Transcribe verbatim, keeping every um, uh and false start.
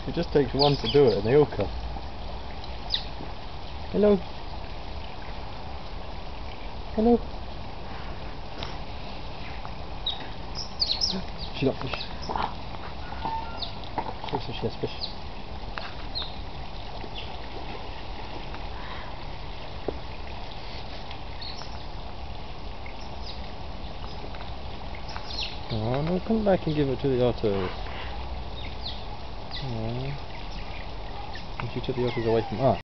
It just takes one to do it and they all come. Hello. Hello. She's not fish. Looks like she has fish. Oh no, come back and give it to the otters. Oh. And she took the otters away from us.